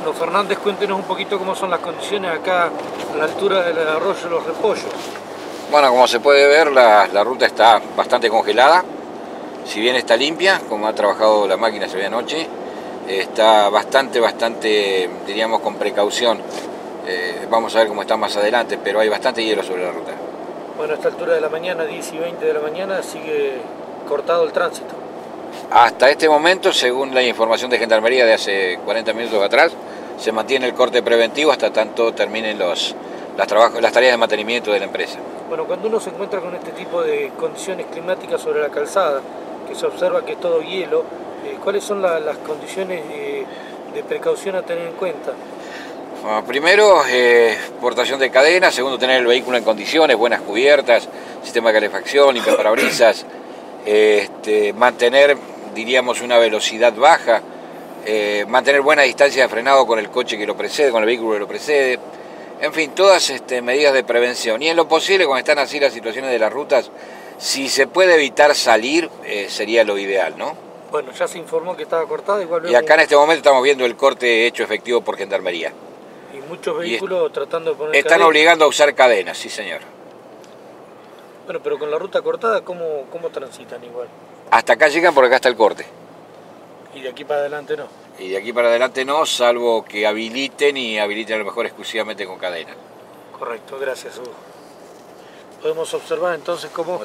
Don Fernández, cuéntenos un poquito cómo son las condiciones acá a la altura del arroyo de los Repollos. Bueno, como se puede ver, la ruta está bastante congelada. Si bien está limpia, como ha trabajado la máquina se ve anoche, está bastante, diríamos, con precaución. Vamos a ver cómo está más adelante, pero hay bastante hielo sobre la ruta. Bueno, a esta altura de la mañana, 10 y 20 de la mañana, sigue cortado el tránsito. Hasta este momento, según la información de Gendarmería de hace 40 minutos atrás, se mantiene el corte preventivo hasta tanto terminen las tareas de mantenimiento de la empresa. Bueno, cuando uno se encuentra con este tipo de condiciones climáticas sobre la calzada, que se observa que es todo hielo, ¿cuáles son las condiciones de precaución a tener en cuenta? Bueno, primero, portación de cadena. Segundo, tener el vehículo en condiciones, buenas cubiertas, sistema de calefacción, limpiaparabrisas, mantener, diríamos, una velocidad baja, mantener buena distancia de frenado con el coche que lo precede, con el vehículo que lo precede. En fin, todas medidas de prevención. Y en lo posible, cuando están así las situaciones de las rutas, si se puede evitar salir, sería lo ideal, ¿no? Bueno, ya se informó que estaba cortada, igual vemos... Y acá en este momento estamos viendo el corte hecho efectivo por Gendarmería. Y muchos vehículos tratando de poner están cadena. Obligando a usar cadenas, sí señor. Bueno, pero con la ruta cortada, ¿cómo transitan igual? Hasta acá llegan porque acá está el corte. Y de aquí para adelante no. Y de aquí para adelante no, salvo que habiliten y habiliten a lo mejor exclusivamente con cadena. Correcto, gracias Hugo. Podemos observar entonces cómo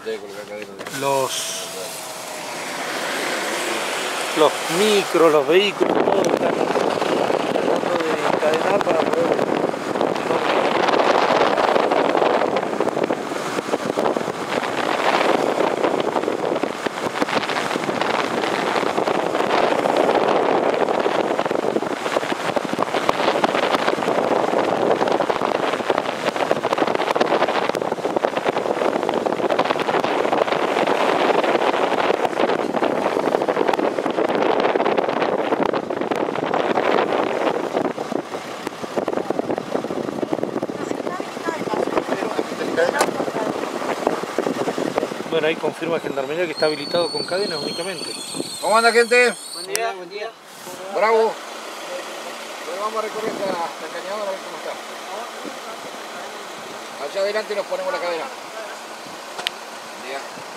los micros, los vehículos, todo están tratando de encadenar para poder... Bueno, ahí confirma Gendarmería que está habilitado con cadenas únicamente. ¿Cómo anda, gente? Buen día. Buen día. Bravo. Bueno, vamos a recorrer hasta el cañador a ver cómo está. Allá adelante nos ponemos la cadena. Buen día.